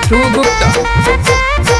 Dhruv Gupta.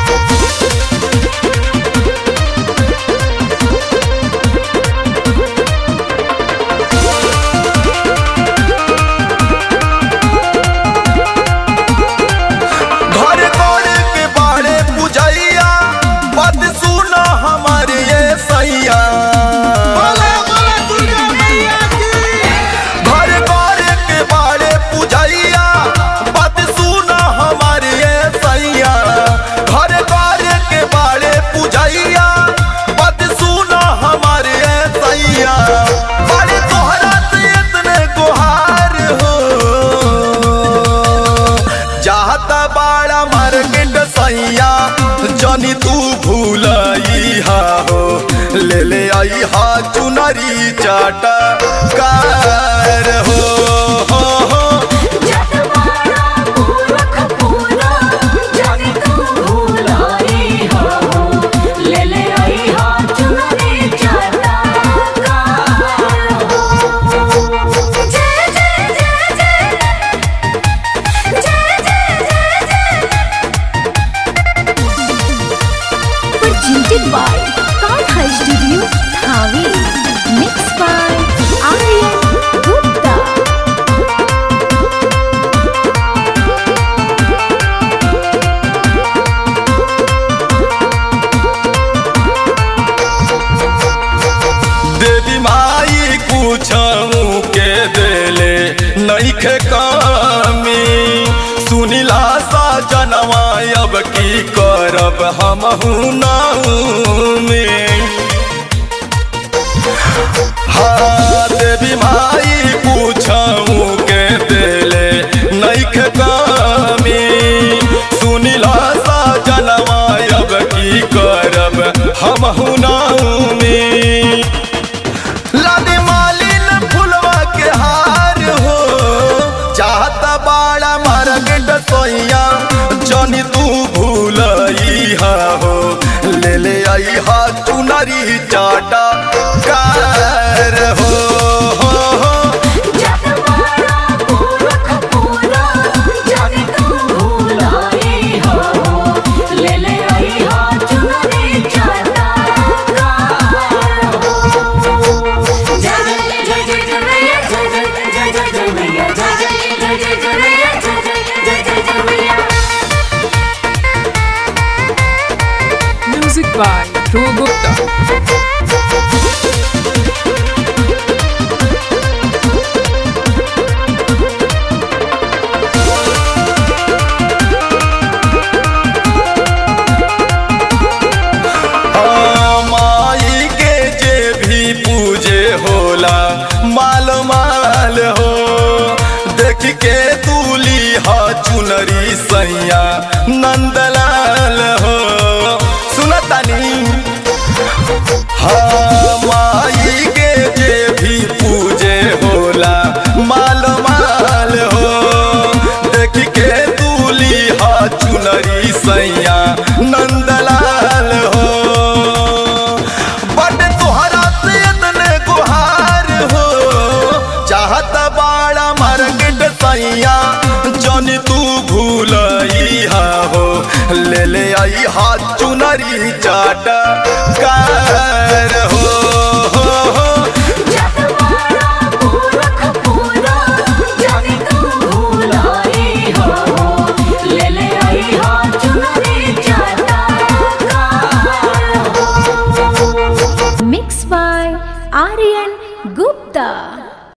जानी तू भूलई हो ले ले आई हा चुनरी चाटा कार हो Presented by Karthai Studio, Dhawi. Mixed by Aryan Gupta. देवी माई पूछूं के देले नहीं खे कमी सुनिला सा जनवा अब की करब हम में हाँ देवी माई पूछूं के देले नहीं खे कमी सुनिला सा जनवा अब की करब हम में लादे मालिन फुलवा के हार हो चाहता बाड़ा मार्केट सोइया जानी तू भूलई हो ले ले आई हा चुनरी चाटा कार हो Music by Dhruv Gupta. माई के जे भी पूजे होला माल माल हो देख के दूली हा चुनरी सैया नंदलाल हो सुनतानी हाँ माई के जे भी पूजे होला माल माल हो देख के दूली हा चुनरी सैया नंदलाल हो बट तोहरा से इतने गुहार हो चाहत बाड़ा मार्केट सैया जानी तू भूलई हो ले ले आई हा चुनरी चाटा कार हो Mixed by Aryan Gupta.